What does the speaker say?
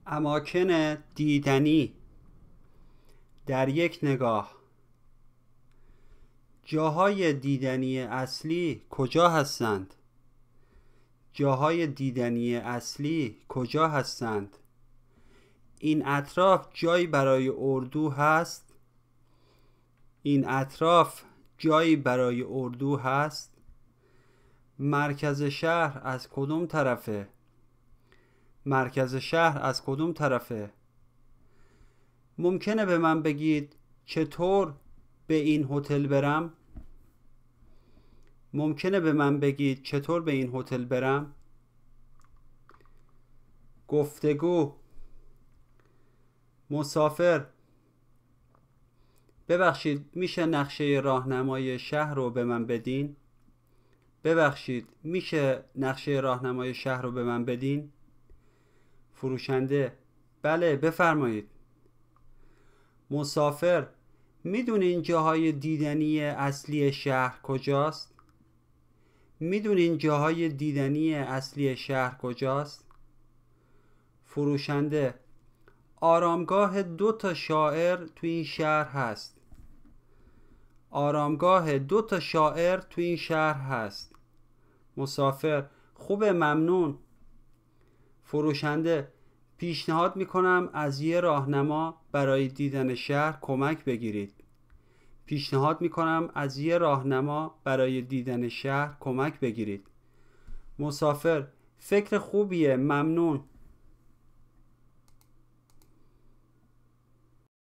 اماکن دیدنی در یک نگاه. جاهای دیدنی اصلی کجا هستند؟ جاهای دیدنی اصلی کجا هستند؟ این اطراف جایی برای اردو هست؟ این اطراف جایی برای اردو هست؟ مرکز شهر از کدوم طرفه؟ مرکز شهر از کدوم طرفه؟ ممکنه به من بگید چطور به این هتل برم؟ ممکنه به من بگید چطور به این هتل برم؟ گفتگو. مسافر: ببخشید میشه نقشه راهنمای شهر رو به من بدین؟ ببخشید میشه نقشه راهنمای شهر رو به من بدین؟ فروشنده: بله بفرمایید. مسافر: میدونین جاهای دیدنی اصلی شهر کجاست؟ میدونین جاهای دیدنی اصلی شهر کجاست؟ فروشنده: آرامگاه 2 شاعر تو این شهر هست. آرامگاه 2 شاعر تو این شهر هست. مسافر: خوبه، ممنون. فروشنده: پیشنهاد میکنم از یه راهنما برای دیدن شهر کمک بگیرید. پیشنهاد میکنم از یه راهنما برای دیدن شهر کمک بگیرید. مسافر: فکر خوبیه، ممنون.